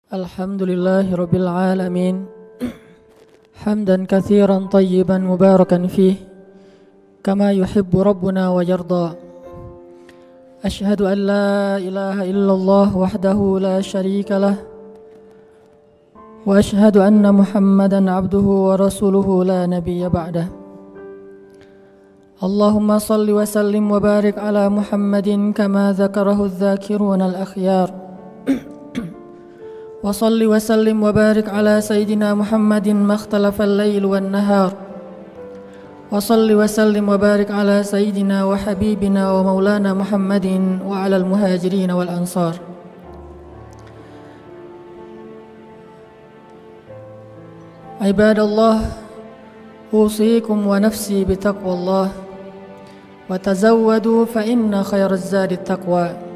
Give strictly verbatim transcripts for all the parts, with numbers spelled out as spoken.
Alhamdulillahi Rabbil Alamin. Hamdan kathiran tayyiban mubarakan fih kama yuhibbu Rabbuna wa yarda. Ashhadu an la ilaha illallah wahdahu la sharika lah wa ashhadu anna Muhammadan abduhu wa rasuluhu la nabiyya ba'dah. Allahumma salli wa sallim wa barik ala Muhammadin kama dzakarahu adh-dhakiruna al-akhyar. وصل وسلم وبارك على سيدنا محمد ما اختلف الليل والنهار وصل وسلم وبارك على سيدنا وحبيبنا ومولانا محمد وعلى المهاجرين والأنصار. عباد الله، أوصيكم ونفسي بتقوى الله وتزودوا فإن خير الزاد التقوى.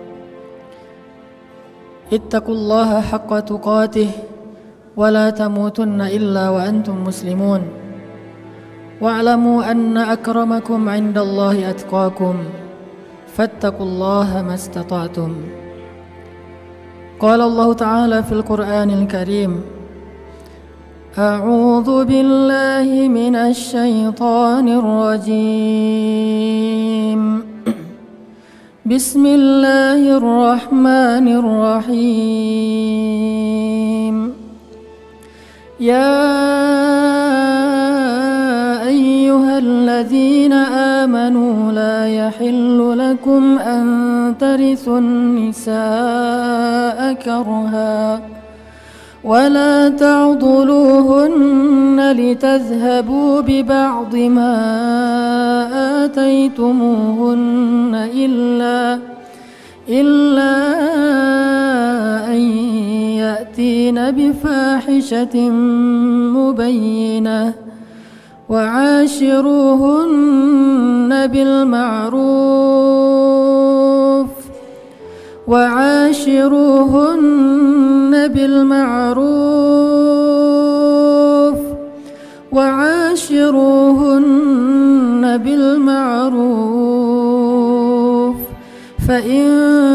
اتقوا الله حق تقاته ولا تموتن إلا وأنتم مسلمون واعلموا أن أكرمكم عند الله أتقاكم فاتقوا الله ما استطعتم. قال الله تعالى في القرآن الكريم: أعوذ بالله من الشيطان الرجيم. بسم الله الرحمن الرحيم. يا أيها الذين آمنوا لا يحل لكم أن ترثوا النساء كرها ولا تعضلوهن لتذهبوا ببعض ما آتيتموهن إلا إلا أن يأتين بفاحشة مبينة وعاشروهن بالمعروف وعاشروهن بالمعروف وعاشروهن بالمعروف فإن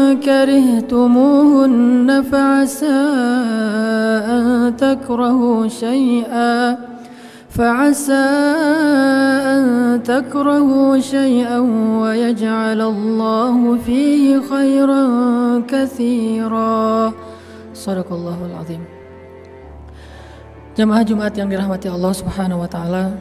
كرهتموهن فعسى أن تكرهوا شيئا فعسى أن تكرهوا شيئا ويجعل الله فيه خيرا كثيرا. Sadaqallahul azim. Jamaah Jumat yang dirahmati Allah Subhanahu wa taala.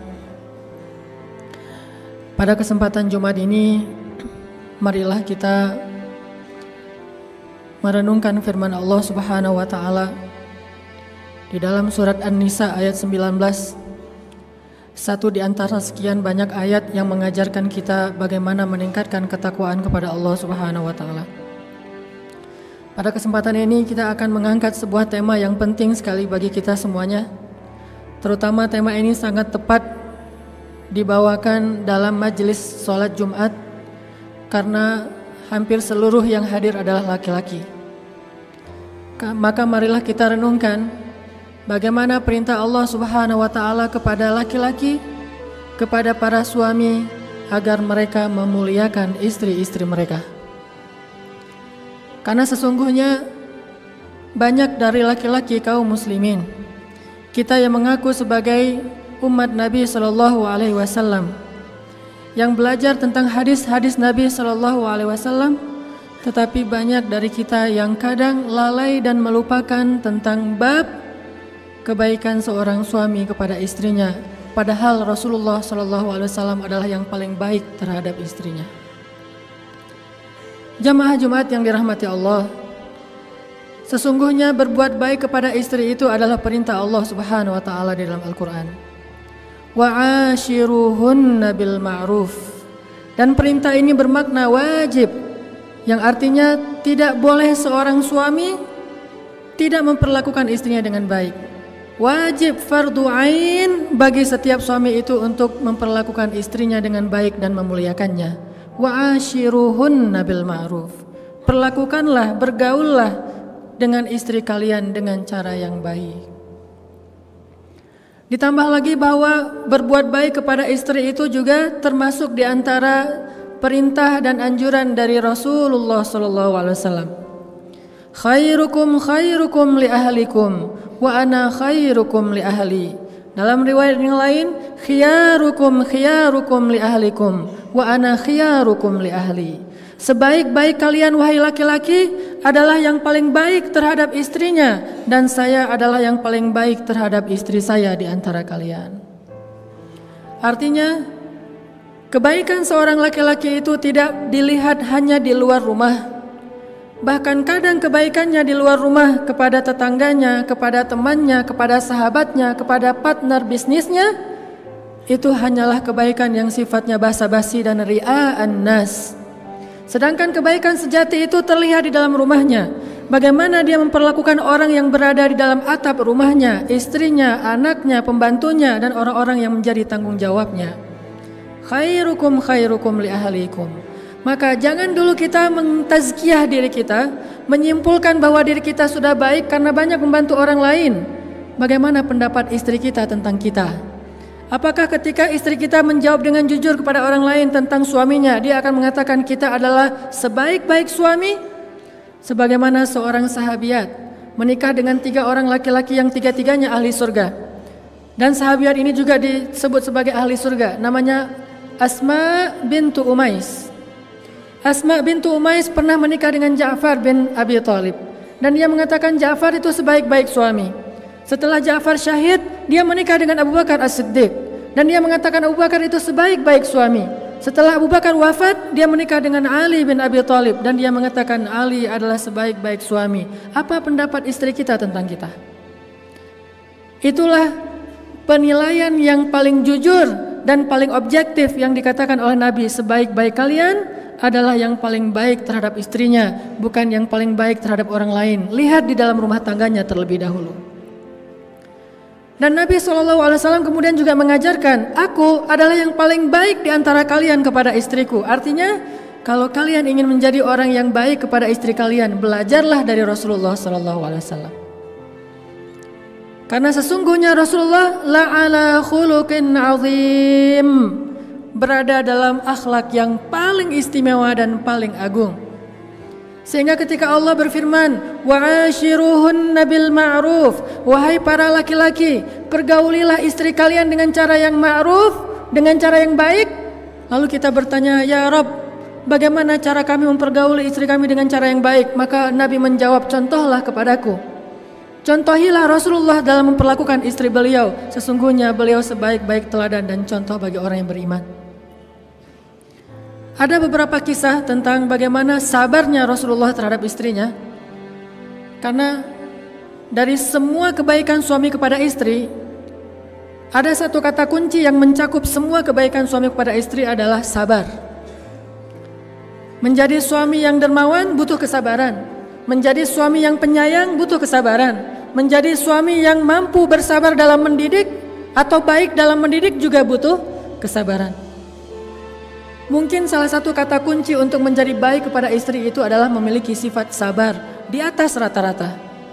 Pada kesempatan Jumat ini, marilah kita merenungkan firman Allah Subhanahu wa taala di dalam surat An-Nisa ayat sembilan belas. Satu di antara sekian banyak ayat yang mengajarkan kita bagaimana meningkatkan ketakwaan kepada Allah Subhanahu wa taala. Pada kesempatan ini kita akan mengangkat sebuah tema yang penting sekali bagi kita semuanya. Terutama tema ini sangat tepat dibawakan dalam majelis sholat Jumat karena hampir seluruh yang hadir adalah laki-laki. Maka marilah kita renungkan bagaimana perintah Allah Subhanahu wa taala kepada laki-laki, kepada para suami agar mereka memuliakan istri-istri mereka. Karena sesungguhnya banyak dari laki-laki kaum muslimin, kita yang mengaku sebagai umat Nabi sallallahu alaihi wasallam, yang belajar tentang hadis-hadis Nabi sallallahu alaihi wasallam, tetapi banyak dari kita yang kadang lalai dan melupakan tentang bab kebaikan seorang suami kepada istrinya, padahal Rasulullah sallallahu alaihi wasallam adalah yang paling baik terhadap istrinya. Jamaah Jumat yang dirahmati Allah, sesungguhnya berbuat baik kepada istri itu adalah perintah Allah Subhanahu wa taala di dalam Al-Qur'an. Wa'ashiruhunna bil ma'ruf. Dan perintah ini bermakna wajib, yang artinya tidak boleh seorang suami tidak memperlakukan istrinya dengan baik. Wajib fardu ain bagi setiap suami itu untuk memperlakukan istrinya dengan baik dan memuliakannya. Wa'ashiruhunna bil ma'ruf. Perlakukanlah, bergaullah dengan istri kalian dengan cara yang baik. Ditambah lagi bahwa berbuat baik kepada istri itu juga termasuk di antara perintah dan anjuran dari Rasulullah sallallahu alaihi wasallam. khairukum khairukum li ahlikum wa ana khairukum li ahli. Dalam riwayat yang lain, khiyarukum khiyarukum li ahlikum wa ana khiyarukum li ahli. Sebaik-baik kalian wahai laki-laki adalah yang paling baik terhadap istrinya, dan saya adalah yang paling baik terhadap istri saya di antara kalian. Artinya, kebaikan seorang laki-laki itu tidak dilihat hanya di luar rumah. Bahkan kadang kebaikannya di luar rumah kepada tetangganya, kepada temannya, kepada sahabatnya, kepada partner bisnisnya, itu hanyalah kebaikan yang sifatnya basa-basi dan ria'an nas. Sedangkan kebaikan sejati itu terlihat di dalam rumahnya. Bagaimana dia memperlakukan orang yang berada di dalam atap rumahnya, istrinya, anaknya, pembantunya, dan orang-orang yang menjadi tanggung jawabnya. Khairukum khairukum li ahlikum. Maka jangan dulu kita mentazkiyah diri kita, menyimpulkan bahwa diri kita sudah baik karena banyak membantu orang lain. Bagaimana pendapat istri kita tentang kita? Apakah ketika istri kita menjawab dengan jujur kepada orang lain tentang suaminya, dia akan mengatakan kita adalah sebaik-baik suami? Sebagaimana seorang sahabiat menikah dengan tiga orang laki-laki yang tiga-tiganya ahli surga. Dan sahabiat ini juga disebut sebagai ahli surga. Namanya Asma bintu Umais. Asma bintu Umais pernah menikah dengan Ja'far bin Abi Thalib, dan dia mengatakan Ja'far itu sebaik-baik suami. Setelah Ja'far syahid, dia menikah dengan Abu Bakar As-Siddiq, dan dia mengatakan Abu Bakar itu sebaik-baik suami. Setelah Abu Bakar wafat, dia menikah dengan Ali bin Abi Thalib, dan dia mengatakan Ali adalah sebaik-baik suami. Apa pendapat istri kita tentang kita? Itulah penilaian yang paling jujur dan paling objektif yang dikatakan oleh Nabi, sebaik-baik kalian adalah yang paling baik terhadap istrinya, bukan yang paling baik terhadap orang lain. Lihat di dalam rumah tangganya terlebih dahulu. Dan Nabi shallallahu alaihi wasallam kemudian juga mengajarkan, aku adalah yang paling baik di antara kalian kepada istriku. Artinya, kalau kalian ingin menjadi orang yang baik kepada istri kalian, belajarlah dari Rasulullah shallallahu alaihi wasallam. Karena sesungguhnya Rasulullah la'ala khuluqin azim, berada dalam akhlak yang paling istimewa dan paling agung. Sehingga ketika Allah berfirman, wa'ashiruhunna bil ma'ruf, wahai para laki-laki, pergaulilah istri kalian dengan cara yang ma'ruf, dengan cara yang baik. Lalu kita bertanya, ya Rabb, bagaimana cara kami mempergauli istri kami dengan cara yang baik? Maka Nabi menjawab, contohlah kepadaku. Contohilah Rasulullah dalam memperlakukan istri beliau. Sesungguhnya beliau sebaik-baik teladan dan contoh bagi orang yang beriman. Ada beberapa kisah tentang bagaimana sabarnya Rasulullah terhadap istrinya. Karena dari semua kebaikan suami kepada istri, ada satu kata kunci yang mencakup semua kebaikan suami kepada istri adalah sabar. Menjadi suami yang dermawan butuh kesabaran. Menjadi suami yang penyayang butuh kesabaran. Menjadi suami yang mampu bersabar dalam mendidik atau baik dalam mendidik juga butuh kesabaran. Mungkin salah satu kata kunci untuk menjadi baik kepada istri itu adalah memiliki sifat sabar di atas rata-rata.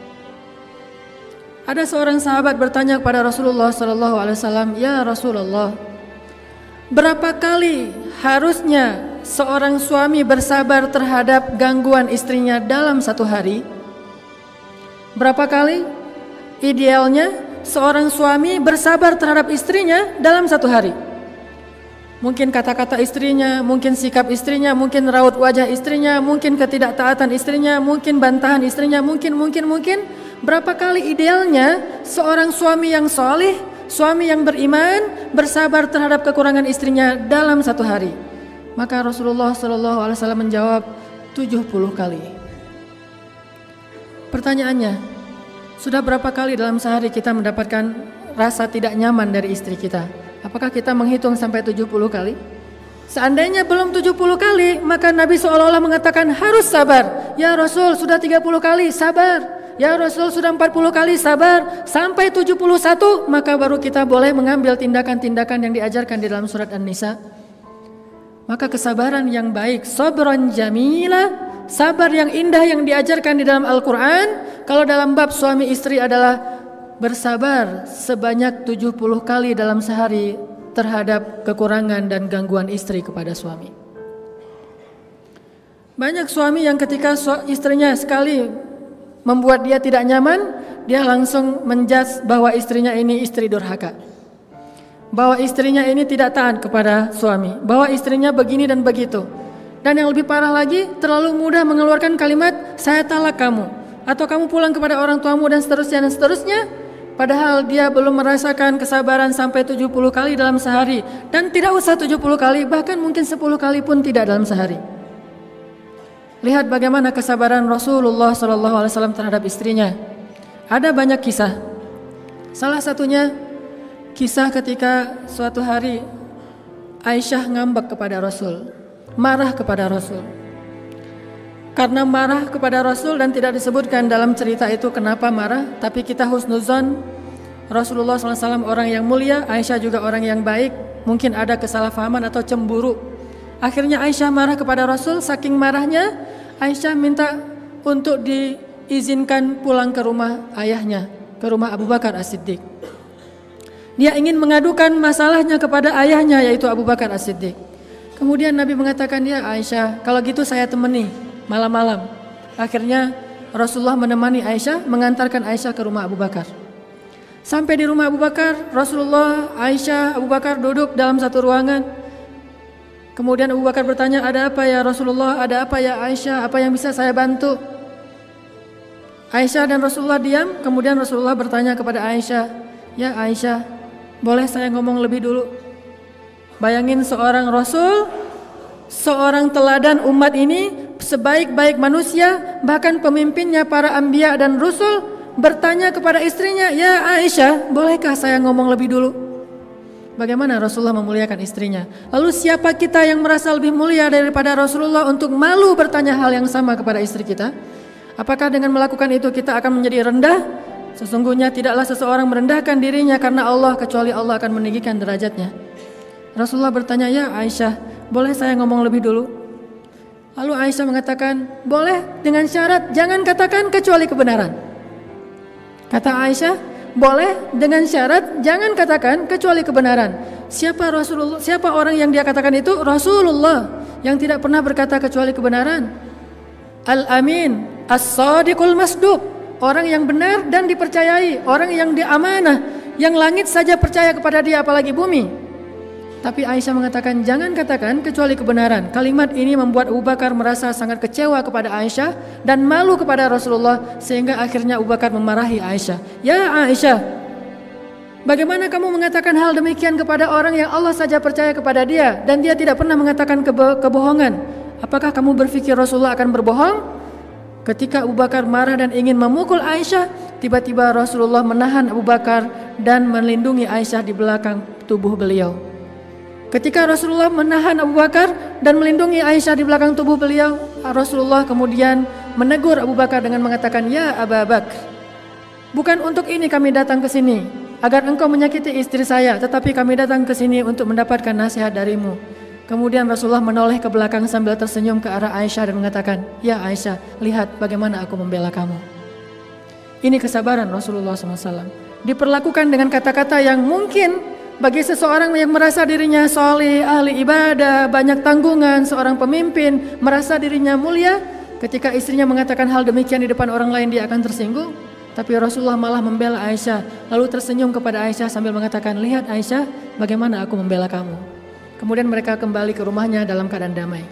Ada seorang sahabat bertanya kepada Rasulullah shallallahu alaihi wasallam, ya Rasulullah, berapa kali harusnya seorang suami bersabar terhadap gangguan istrinya dalam satu hari? Berapa kali idealnya seorang suami bersabar terhadap istrinya dalam satu hari? Mungkin kata-kata istrinya, mungkin sikap istrinya, mungkin raut wajah istrinya, mungkin ketidaktaatan istrinya, mungkin bantahan istrinya, mungkin, mungkin, mungkin. Berapa kali idealnya seorang suami yang solih, suami yang beriman, bersabar terhadap kekurangan istrinya dalam satu hari? Maka Rasulullah shallallahu alaihi wasallam menjawab, tujuh puluh kali. Pertanyaannya, sudah berapa kali dalam sehari kita mendapatkan rasa tidak nyaman dari istri kita? Apakah kita menghitung sampai tujuh puluh kali? Seandainya belum tujuh puluh kali, maka Nabi seolah-olah mengatakan harus sabar. Ya Rasul, sudah tiga puluh kali, sabar. Ya Rasul, sudah empat puluh kali, sabar. Sampai tujuh puluh satu, maka baru kita boleh mengambil tindakan-tindakan yang diajarkan di dalam surat An-Nisa. Maka kesabaran yang baik, sabran jamila, sabar yang indah yang diajarkan di dalam Al-Quran, kalau dalam bab suami istri adalah bersabar sebanyak tujuh puluh kali dalam sehari terhadap kekurangan dan gangguan istri kepada suami. Banyak suami yang ketika istrinya sekali membuat dia tidak nyaman, dia langsung menjudge bahwa istrinya ini istri durhaka, bahwa istrinya ini tidak taat kepada suami, bahwa istrinya begini dan begitu. Dan yang lebih parah lagi, terlalu mudah mengeluarkan kalimat saya talak kamu, atau kamu pulang kepada orang tuamu, dan seterusnya dan seterusnya. Padahal dia belum merasakan kesabaran sampai tujuh puluh kali dalam sehari. Dan tidak usah tujuh puluh kali, bahkan mungkin sepuluh kali pun tidak dalam sehari. Lihat bagaimana kesabaran Rasulullah shallallahu alaihi wasallam terhadap istrinya. Ada banyak kisah. Salah satunya kisah ketika suatu hari Aisyah ngambek kepada Rasul, marah kepada Rasul. Karena marah kepada Rasul dan tidak disebutkan dalam cerita itu kenapa marah, tapi kita husnuzon Rasulullah shallallahu alaihi wasallam orang yang mulia, Aisyah juga orang yang baik, mungkin ada kesalahpahaman atau cemburu. Akhirnya Aisyah marah kepada Rasul, saking marahnya Aisyah minta untuk diizinkan pulang ke rumah ayahnya, ke rumah Abu Bakar As-Siddiq. Dia ingin mengadukan masalahnya kepada ayahnya, yaitu Abu Bakar As-Siddiq. Kemudian Nabi mengatakan, ya Aisyah, kalau gitu saya temani malam-malam. Akhirnya Rasulullah menemani Aisyah, mengantarkan Aisyah ke rumah Abu Bakar. Sampai di rumah Abu Bakar, Rasulullah, Aisyah, Abu Bakar duduk dalam satu ruangan. Kemudian Abu Bakar bertanya, ada apa ya Rasulullah, ada apa ya Aisyah, apa yang bisa saya bantu? Aisyah dan Rasulullah diam. Kemudian Rasulullah bertanya kepada Aisyah, ya Aisyah, boleh saya ngomong lebih dulu? Bayangin seorang Rasul, seorang teladan umat ini, sebaik-baik manusia, bahkan pemimpinnya para anbiya dan rusul, bertanya kepada istrinya, ya Aisyah, bolehkah saya ngomong lebih dulu? Bagaimana Rasulullah memuliakan istrinya? Lalu siapa kita yang merasa lebih mulia daripada Rasulullah untuk malu bertanya hal yang sama kepada istri kita? Apakah dengan melakukan itu kita akan menjadi rendah? Sesungguhnya tidaklah seseorang merendahkan dirinya karena Allah, kecuali Allah akan meninggikan derajatnya. Rasulullah bertanya, ya Aisyah, boleh saya ngomong lebih dulu? Lalu Aisyah mengatakan, boleh, dengan syarat jangan katakan kecuali kebenaran. Kata Aisyah, boleh, dengan syarat jangan katakan kecuali kebenaran. Siapa Rasulullah? Siapa orang yang dia katakan itu? Rasulullah, yang tidak pernah berkata kecuali kebenaran. Al-Amin, As-Sadiqul Masduq, orang yang benar dan dipercayai, orang yang diamanah, yang langit saja percaya kepada dia, apalagi bumi. Tapi Aisyah mengatakan, jangan katakan kecuali kebenaran. Kalimat ini membuat Abu Bakar merasa sangat kecewa kepada Aisyah dan malu kepada Rasulullah, sehingga akhirnya Abu Bakar memarahi Aisyah. Ya Aisyah, bagaimana kamu mengatakan hal demikian kepada orang yang Allah saja percaya kepada dia dan dia tidak pernah mengatakan kebo- kebohongan? Apakah kamu berpikir Rasulullah akan berbohong? Ketika Abu Bakar marah dan ingin memukul Aisyah, tiba-tiba Rasulullah menahan Abu Bakar dan melindungi Aisyah di belakang tubuh beliau. Ketika Rasulullah menahan Abu Bakar dan melindungi Aisyah di belakang tubuh beliau, Rasulullah kemudian menegur Abu Bakar dengan mengatakan, ya Abu Bakar, bukan untuk ini kami datang ke sini, agar engkau menyakiti istri saya, tetapi kami datang ke sini untuk mendapatkan nasihat darimu. Kemudian Rasulullah menoleh ke belakang sambil tersenyum ke arah Aisyah dan mengatakan, ya Aisyah, lihat bagaimana aku membela kamu. Ini kesabaran Rasulullah shallallahu alaihi wasallam. Diperlakukan dengan kata-kata yang mungkin bagi seseorang yang merasa dirinya soleh, ahli ibadah, banyak tanggungan, seorang pemimpin, merasa dirinya mulia, ketika istrinya mengatakan hal demikian di depan orang lain dia akan tersinggung. Tapi Rasulullah malah membela Aisyah, lalu tersenyum kepada Aisyah sambil mengatakan, lihat Aisyah, bagaimana aku membela kamu. Kemudian mereka kembali ke rumahnya dalam keadaan damai.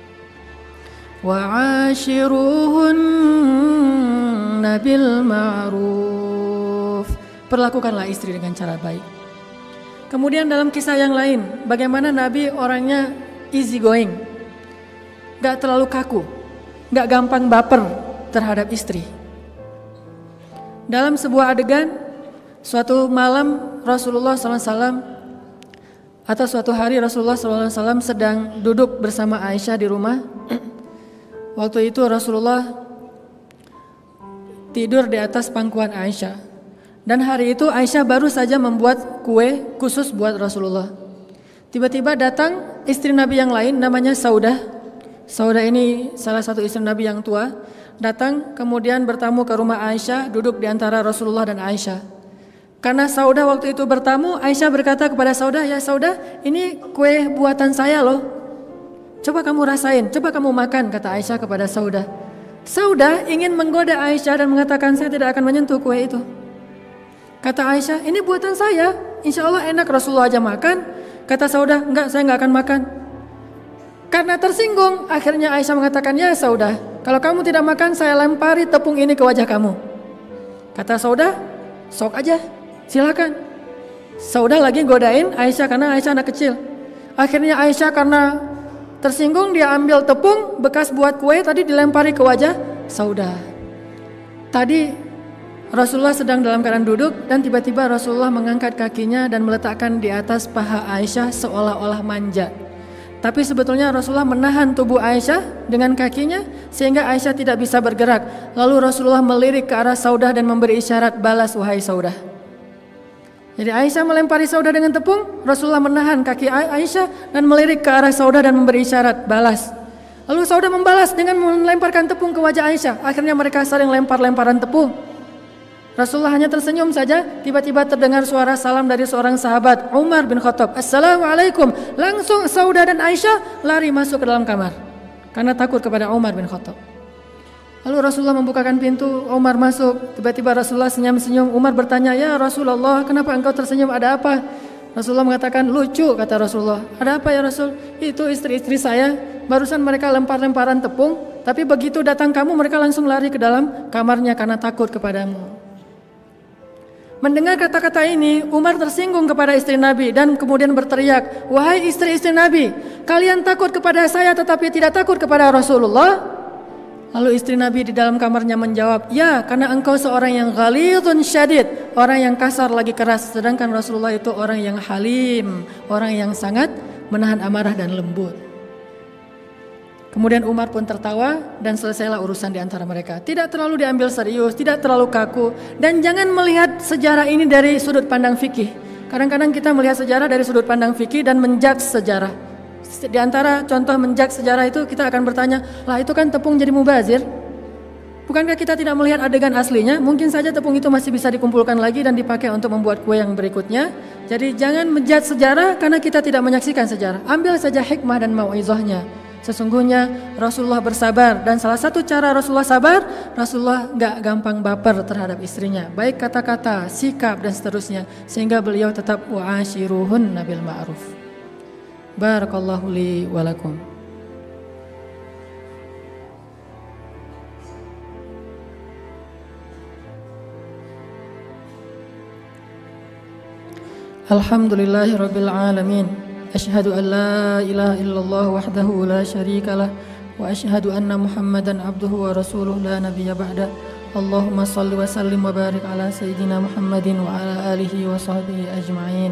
Wa'ashiruhunna bil ma'ruf. Perlakukanlah istri dengan cara baik. Kemudian dalam kisah yang lain, bagaimana Nabi orangnya easy going, gak terlalu kaku, gak gampang baper terhadap istri. Dalam sebuah adegan, suatu malam Rasulullah shallallahu alaihi wasallam atau suatu hari Rasulullah shallallahu alaihi wasallam sedang duduk bersama Aisyah di rumah. Waktu itu Rasulullah tidur di atas pangkuan Aisyah. Dan hari itu Aisyah baru saja membuat kue khusus buat Rasulullah. Tiba-tiba datang istri Nabi yang lain namanya Saudah. Saudah ini salah satu istri Nabi yang tua. Datang kemudian bertamu ke rumah Aisyah, duduk di antara Rasulullah dan Aisyah. Karena Saudah waktu itu bertamu, Aisyah berkata kepada Saudah, ya Saudah, ini kue buatan saya loh. Coba kamu rasain, coba kamu makan, kata Aisyah kepada Saudah. Saudah ingin menggoda Aisyah dan mengatakan, saya tidak akan menyentuh kue itu. Kata Aisyah, ini buatan saya, insya Allah enak, Rasulullah aja makan. Kata Saudah, enggak, saya enggak akan makan. Karena tersinggung, akhirnya Aisyah mengatakan, ya Saudah, kalau kamu tidak makan, saya lempari tepung ini ke wajah kamu. Kata Saudah, sok aja, silakan. Saudah lagi godain Aisyah karena Aisyah anak kecil. Akhirnya Aisyah karena tersinggung, dia ambil tepung bekas buat kue tadi dilempari ke wajah Saudah. Tadi Rasulullah sedang dalam keadaan duduk dan tiba-tiba Rasulullah mengangkat kakinya dan meletakkan di atas paha Aisyah seolah-olah manja. Tapi sebetulnya Rasulullah menahan tubuh Aisyah dengan kakinya sehingga Aisyah tidak bisa bergerak. Lalu Rasulullah melirik ke arah Saudah dan memberi isyarat, balas wahai Saudah. Jadi Aisyah melempari Saudah dengan tepung, Rasulullah menahan kaki Aisyah dan melirik ke arah Saudah dan memberi isyarat, balas. Lalu Saudah membalas dengan melemparkan tepung ke wajah Aisyah. Akhirnya mereka saling lempar-lemparan tepung. Rasulullah hanya tersenyum saja, tiba-tiba terdengar suara salam dari seorang sahabat, Umar bin Khattab. Assalamualaikum. Langsung Saudah dan Aisyah lari masuk ke dalam kamar karena takut kepada Umar bin Khattab. Lalu Rasulullah membukakan pintu, Umar masuk. Tiba-tiba Rasulullah senyum-senyum. Umar bertanya, ya Rasulullah, kenapa engkau tersenyum, ada apa? Rasulullah mengatakan, lucu, kata Rasulullah. Ada apa ya Rasul? Itu istri-istri saya, barusan mereka lempar-lemparan tepung, tapi begitu datang kamu mereka langsung lari ke dalam kamarnya karena takut kepadamu. Mendengar kata-kata ini, Umar tersinggung kepada istri Nabi dan kemudian berteriak, wahai istri-istri Nabi, kalian takut kepada saya tetapi tidak takut kepada Rasulullah? Lalu istri Nabi di dalam kamarnya menjawab, ya karena engkau seorang yang ghalidun syadid, orang yang kasar lagi keras, sedangkan Rasulullah itu orang yang halim, orang yang sangat menahan amarah dan lembut. Kemudian Umar pun tertawa dan selesailah urusan di antara mereka. Tidak terlalu diambil serius, tidak terlalu kaku, dan jangan melihat sejarah ini dari sudut pandang fikih. Kadang-kadang kita melihat sejarah dari sudut pandang fikih dan menjudge sejarah. Di antara contoh menjudge sejarah itu kita akan bertanya, lah itu kan tepung jadi mubazir. Bukankah kita tidak melihat adegan aslinya? Mungkin saja tepung itu masih bisa dikumpulkan lagi dan dipakai untuk membuat kue yang berikutnya. Jadi jangan menjudge sejarah karena kita tidak menyaksikan sejarah. Ambil saja hikmah dan mau'izahnya. Sesungguhnya Rasulullah bersabar, dan salah satu cara Rasulullah sabar, Rasulullah gak gampang baper terhadap istrinya, baik kata-kata, sikap dan seterusnya, sehingga beliau tetap wa'ashiruhunna bil ma'ruf. Barakallahu li wa lakum. Alhamdulillahi rabbil alamin. Asyhadu an la ilaha illallah wahdahu la syarika lah, wa asyhadu anna Muhammadan abduhu wa rasuluh la nabiyya ba'da. Allahumma salli wa sallim wa barik ala sayyidina Muhammadin wa ala alihi wa sahbihi ajma'in.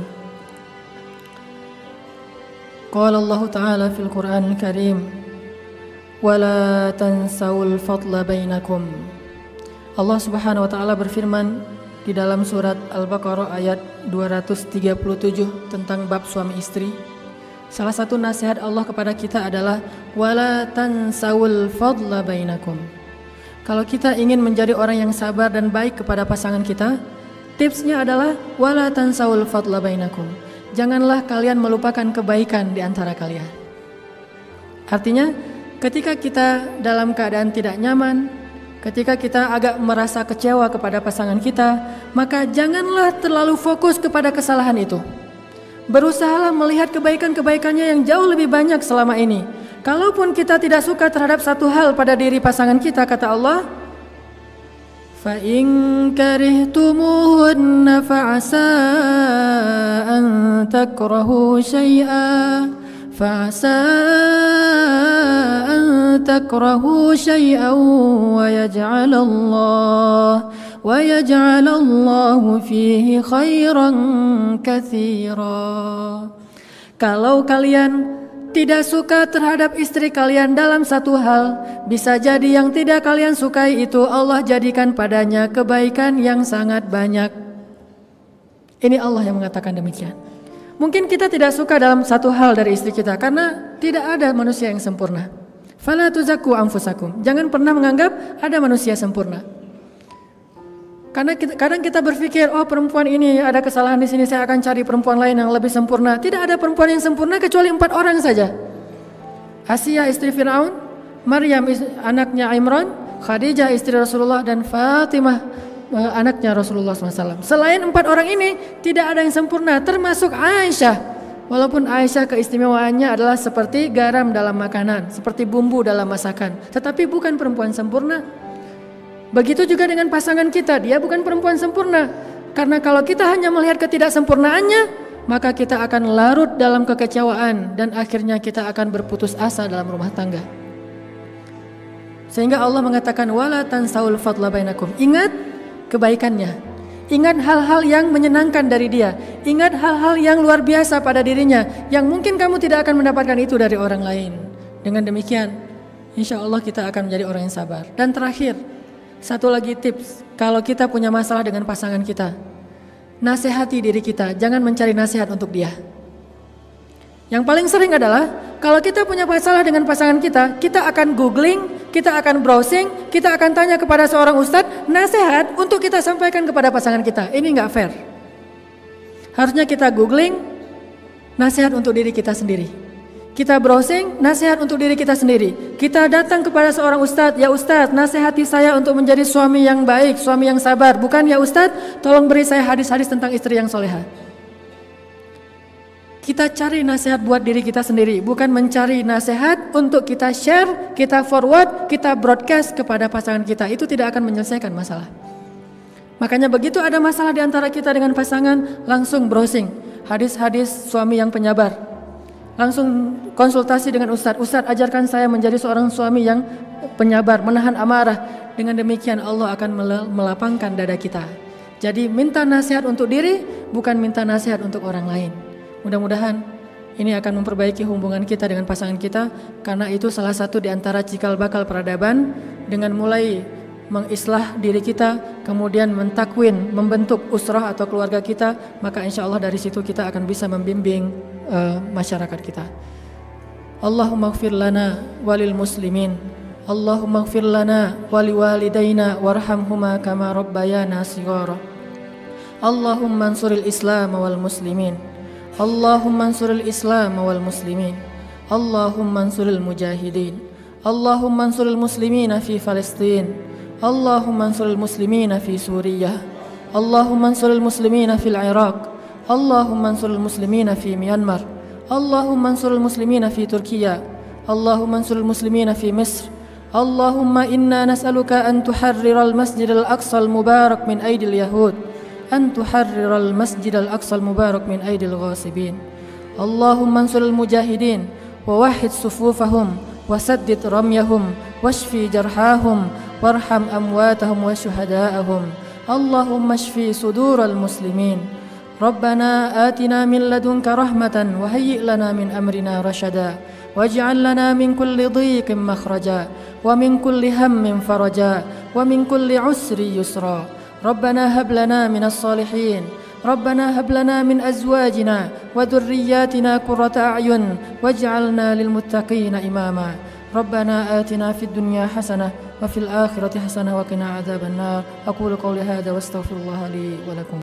Qala Allah Ta'ala fil Qur'anil Karim, wa la tansawul fadla bainakum. Allah Subhanahu wa taala berfirman di dalam surat Al-Baqarah ayat dua ratus tiga puluh tujuh tentang bab suami istri. Salah satu nasihat Allah kepada kita adalah wala tansawul fadla bainakum. Kalau kita ingin menjadi orang yang sabar dan baik kepada pasangan kita, tipsnya adalah wala tansawul fadla bainakum. Janganlah kalian melupakan kebaikan di antara kalian. Artinya, ketika kita dalam keadaan tidak nyaman, ketika kita agak merasa kecewa kepada pasangan kita, maka janganlah terlalu fokus kepada kesalahan itu. Berusahalah melihat kebaikan-kebaikannya yang jauh lebih banyak selama ini. Kalaupun kita tidak suka terhadap satu hal pada diri pasangan kita, kata Allah, fa in karihtumuhunna fa'asa an takrahu syai'a fa'asa an takrahu syai'an wa yaj'alallah wa yaj'alallahu fihi khairan katsira. Kalau kalian tidak suka terhadap istri kalian dalam satu hal, bisa jadi yang tidak kalian sukai itu Allah jadikan padanya kebaikan yang sangat banyak. Ini Allah yang mengatakan demikian. Mungkin kita tidak suka dalam satu hal dari istri kita karena tidak ada manusia yang sempurna. Fala tuzakku anfusakum. Jangan pernah menganggap ada manusia sempurna. Karena kita, kadang kita berpikir, oh perempuan ini ada kesalahan di sini, saya akan cari perempuan lain yang lebih sempurna. Tidak ada perempuan yang sempurna kecuali empat orang saja. Asia istri Fir'aun, Maryam anaknya Imran, Khadijah istri Rasulullah, dan Fatimah anaknya Rasulullah shallallahu alaihi wasallam. Selain empat orang ini tidak ada yang sempurna, termasuk Aisyah. Walaupun Aisyah keistimewaannya adalah seperti garam dalam makanan, seperti bumbu dalam masakan, tetapi bukan perempuan sempurna. Begitu juga dengan pasangan kita, dia bukan perempuan sempurna. Karena kalau kita hanya melihat ketidaksempurnaannya, maka kita akan larut dalam kekecewaan dan akhirnya kita akan berputus asa dalam rumah tangga. Sehingga Allah mengatakan wala tansaul fadla bainakum. Ingat kebaikannya. Ingat hal-hal yang menyenangkan dari dia. Ingat hal-hal yang luar biasa pada dirinya, yang mungkin kamu tidak akan mendapatkan itu dari orang lain. Dengan demikian, insya Allah kita akan menjadi orang yang sabar. Dan terakhir, satu lagi tips, kalau kita punya masalah dengan pasangan kita, nasihati diri kita, jangan mencari nasihat untuk dia. Yang paling sering adalah kalau kita punya masalah dengan pasangan kita, kita akan googling, kita akan browsing, kita akan tanya kepada seorang ustadz nasihat untuk kita sampaikan kepada pasangan kita. Ini nggak fair. Harusnya kita googling nasihat untuk diri kita sendiri. Kita browsing nasihat untuk diri kita sendiri. Kita datang kepada seorang ustadz, ya ustadz, nasihati saya untuk menjadi suami yang baik, suami yang sabar. Bukan ya ustadz, tolong beri saya hadis-hadis tentang istri yang soleha. Kita cari nasihat buat diri kita sendiri, bukan mencari nasihat untuk kita share, kita forward, kita broadcast kepada pasangan kita. Itu tidak akan menyelesaikan masalah. Makanya begitu ada masalah di antara kita dengan pasangan, langsung browsing hadis-hadis suami yang penyabar. Langsung konsultasi dengan ustadz. Ustadz, ajarkan saya menjadi seorang suami yang penyabar, menahan amarah. Dengan demikian Allah akan melapangkan dada kita. Jadi minta nasihat untuk diri, bukan minta nasihat untuk orang lain. Mudah-mudahan ini akan memperbaiki hubungan kita dengan pasangan kita, karena itu salah satu di antara cikal bakal peradaban. Dengan mulai mengislah diri kita, kemudian mentakwin, membentuk usrah atau keluarga kita, maka insya Allah dari situ kita akan bisa membimbing uh, masyarakat kita. Allahumma ighfir lana walil muslimin, Allahumma ighfir lana wali walidayna warhamhuma kama rabbayana shighara. Allahumma ansuril islam wal muslimin, Allahumma ansuril islam wal muslimin, Allahumma ansuril mujahidin, Allahumma ansuril muslimina fi Palestin, Allahumma ansuril muslimina fi Suriah, Allahumma ansuril muslimina fil Iraq, Allahumma ansuril muslimina fi Myanmar, Allahumma ansuril muslimina fi Turkiya, Allahumma ansuril muslimina fi Misr. Allahumma inna nas'aluka an tuharriral masjidal aqsal mubarak min aidil yahud, أن تحرر المسجد الأقصى المبارك من أيدي الغاصبين. اللهم انصر المجاهدين ووحد صفوفهم وسدد رميهم واشفي جرحاهم وارحم أمواتهم وشهداءهم. اللهم اشفي صدور المسلمين. ربنا آتنا من لدنك رحمة وهيئ لنا من أمرنا رشدا واجعل لنا من كل ضيق مخرجا ومن كل هم فرجا ومن كل عسر يسرا. ربنا هب لنا من الصالحين، ربنا هب لنا من أزواجنا وذرياتنا قرة أعين واجعلنا للمتقين إماما. ربنا آتنا في الدنيا حسنة وفي الآخرة حسنة وقنا عذاب النار. أقول قولي هذا واستغفر الله لي ولكم.